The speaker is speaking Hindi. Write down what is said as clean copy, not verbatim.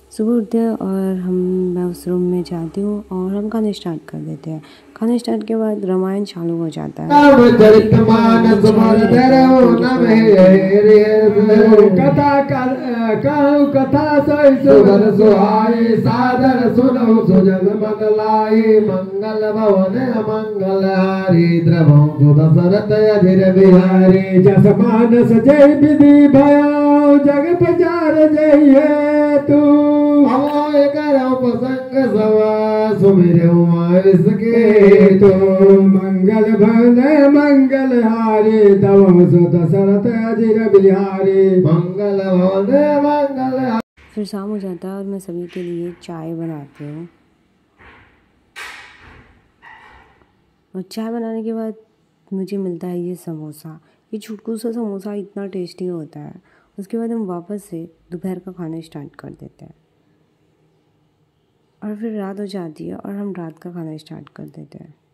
सुबह उठते हैं और मैं उस रूम में जाती हूँ और हम खाना स्टार्ट कर देते हैं। खाना स्टार्ट के बाद रामायण चालू हो जाता है। सादर सुनो सुजग मंगलाई मंगल भवन मंगल हारी द्रवौ दशरथ अधीर बिहारी जसमानस जय विधि भयो जग प्रचार जय तू अवय करो प्रसंग सवा सुमिर इसके तो मंगल भवन मंगल हारी तव दशरथ अधीर बिहारी मंगल भवन मंगल। फिर शाम हो जाता है और मैं सभी के लिए चाय बनाती हूँ। और चाय बनाने के बाद मुझे मिलता है ये समोसा। ये छुटकू सा समोसा इतना टेस्टी होता है। उसके बाद हम वापस से दोपहर का खाना स्टार्ट कर देते हैं और फिर रात हो जाती है और हम रात का खाना स्टार्ट कर देते हैं।